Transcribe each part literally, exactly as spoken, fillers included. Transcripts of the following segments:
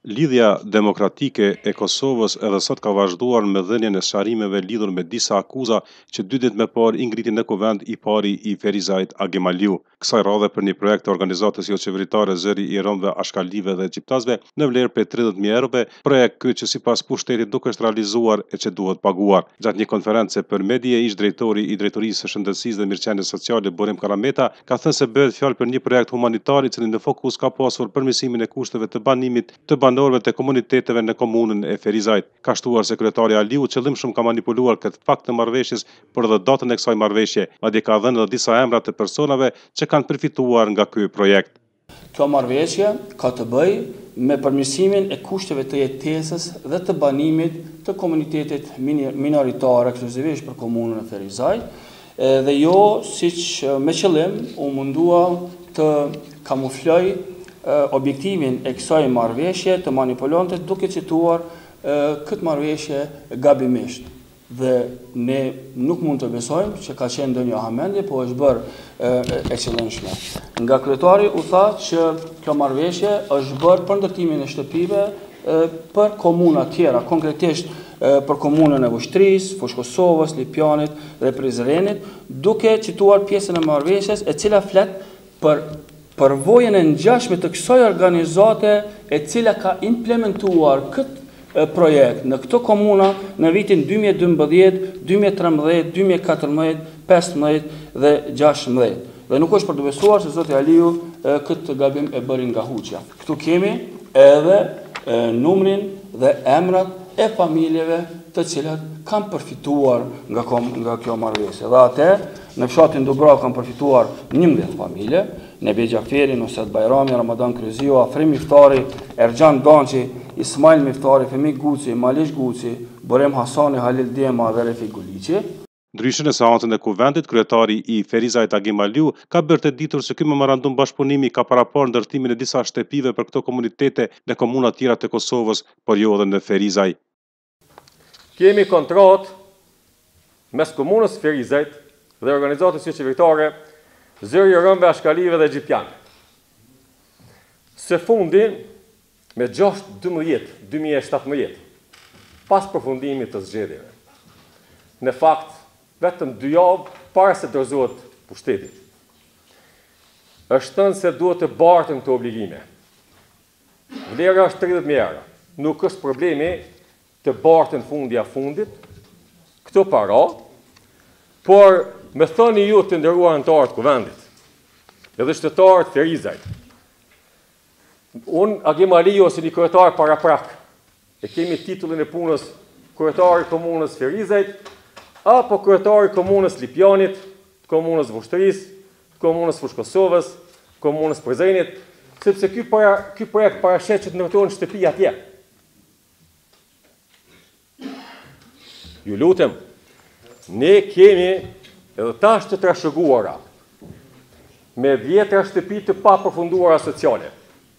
Lidhja demokratike e Kosovës edhe sot ka vazhduar me dhënien e sharrimeve lidhur me disa akuza që dy ditë më parë i ngriti në kuvend i pari i Ferizajt Agemaliu. Kësaj radhe për një projekt të organizatës jo qeveritare Zëri i Romëve, Ashkalive dhe Gjiptasve në vlerë për tridhjetë mijë euro, projekt ky që sipas pushtetit nuk është realizuar e që duhet paguar. Gjatë një konferencë për media, ish drejtori i Drejtorisë së Shëndetësisë dhe Mirëqenies Sociale Burim Karameta ka thënë se bëhet fjalë për një projekt humanitar i cili në fokus ka pasur përmirësimin e kushteve të banimit të banorëve të komuniteteve në komunën e Ferizajt. Ka shtuar se kryetari Aliu qëllimshëm ka manipuluar këtë fakt të marrëveshjes, por edhe datën e kësaj marrëveshje, madje ka dhënë edhe disa emra të personave që kanë përfituar nga ky projekt. Kjo marrëveshje ka të bëjë me përmirësimin e kushteve të jetesës dhe të banimit të komunitetit minoritar ekskluzivisht për komunën e Ferizajt, dhe jo siç me qëllim u mundua të kamufloj objektivin e kësaj marrëveshje të manipulonte duke cituar këtë marrëveshje gabimisht. Dhe ne nuk mund të besojmë që ka qenë ndonjë hamendje, po është bërë e qëllimshme. Nga kryetari u tha që kjo marrëveshje është bërë për ndërtimin e shtëpive për komuna tjera, konkretisht për komunën e Vushtrisë, Fushë Kosovës, Lipjanit dhe Prizrenit, duke cituar pjesën e marrëveshjes e cila flet për përvojën e ngjashme të kësaj organizate e cila ka implementuar këtë projekt në këto komuna në vitin dy mijë e dymbëdhjetë, dy mijë e trembëdhjetë, dy mijë e katërmbëdhjetë, pesëmbëdhjetë dhe gjashtëmbëdhjetë. Dhe nuk është për të besuar se zoti Aliu këtë gabim e bëri nga huçja. Këtu kemi edhe numrin dhe emrat e familjeve të cilat kanë përfituar nga, nga kjo marrëveshje. Dhe atë në fshatin Dubrav kanë përfituar njëmbëdhjetë familje, Nebi Gjaferi, Nusret Bajrami, Ramadan Kryzio, Afrim Miftari, Erxhan Gançi, Ismail Miftari, Femi Guci, Malish Guci, Borem Hasani, Halil Dema dhe Refik Guliqi. Ndryshe në seancën e kuvendit, kryetari i Ferizajt Agemaliu ka bërë të ditur se ky memorandum bashkëpunimi ka parapar ndërtimin e disa shtëpive për këto komunitete në komuna tjera të Kosovës, por jo edhe në Ferizaj. Kemi kontratë mes komunës Ferizajt dhe organizatës jo qeveritare Zëri i Romëve, Ashkalive dhe Gjipjanit. Së fundi, me gjashtë dymbëdhjetë dy mijë e shtatëmbëdhjetë, pas përfundimit të zgjedhjeve. Në fakt, vetëm dy javë para se dorëzohet pushteti. Është thënë se duhet të bartën të obligime. Vlera është tridhjetë mijë euro. Nuk është problemi të bartën fundja fundit këto para, por me thoni ju të nderuar anëtarë të kuvendit, edhe qytetarët Ferizajt. Unë Agemaliu ose një kryetar paraprak, e kemi titullin e punës kryetari i komunës Ferizajt, apo kryetari i komunës Lipjanit, komunës Vushtrisë, komunës Fushë Kosovës, komunës Prizrenit, sepse ky para, ky projekt parashet që të ndërtohen shtëpi atje. Ju lutem, ne kemi edhe tash të trashëguara me dhjetra shtëpi të papërfunduara sociale.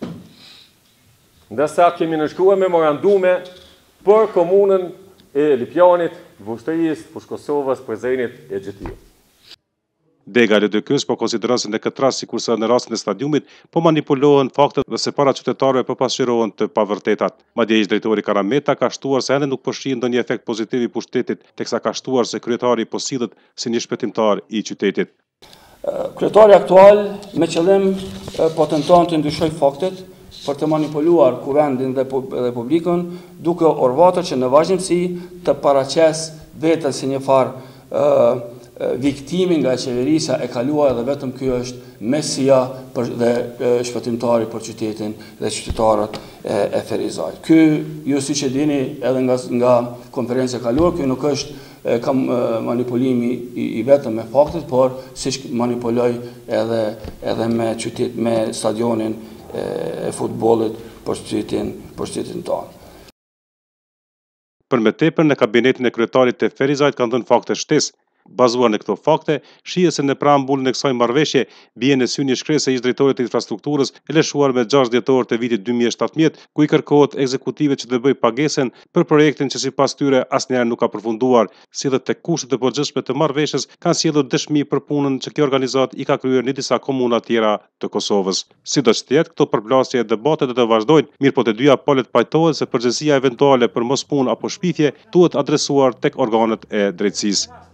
Ndërsa kemi nënshkruar memorandume për komunën e Lipjanit, Vushtrisë, Fushë Kosovës, Prizrenit e Gjetiu. Dega Lëdëkys po konsideron se në këtë rast, sikurse në rastin e stadiumit, po manipulohen faktet dhe se para qytetarëve po pasqyrohen të pavërtetat. Madje ish drejtori Karameta ka shtuar se ende nuk po shihet ndonjë efekt pozitiv i pushtetit, teksa ka shtuar se kryetari po sillet si një shpëtimtar i qytetit. Kryetari aktual me qëllim po tenton të ndryshojë faktet për të manipuluar kuvendin dhe publikun, duke orvatur që në vazhdimsi të paraqes veten si një farë viktimin nga qeverisja e kaluar dhe vetëm kjo është mesia dhe shpëtimtari për qytetin dhe qytetarët e Ferizajt. Ky, ju siç e dini edhe nga, nga konferenca e kaluar, ky nuk është kam manipulimi i, i vetëm me faktet, por siç manipuloj edhe, edhe me, qytet, me stadionin e futbollit për qytetin, për qytetin tonë. Për me tepër në kabinetin e kryetarit të Ferizajt kanë dhënë fakte shtesë. Bazuar në këto fakte, shihet se në preambullin e kësaj marrëveshje bie në sy një shkresë e ish drejtorit të infrastrukturës e lëshuar me gjashtë dhjetor të vitit dy mijë e shtatëmbëdhjetë, ku i kërkohet ekzekutivit që të bëjë pagesën për projektin që sipas tyre asnjëherë nuk ka përfunduar, si dhe tek kushtet e përgjithshme të marrëveshjes kanë sjellur dëshmi për punën që kjo organizat i ka kryer në disa komuna tjera të Kosovës. Sidoç të jetë, këto përblasje e debate do të vazhdojnë, mirë po të dyja palët pajtohen se përgjegjësia eventuale për mospunë apo shpifje duhet adresuar tek organet e drejtësisë.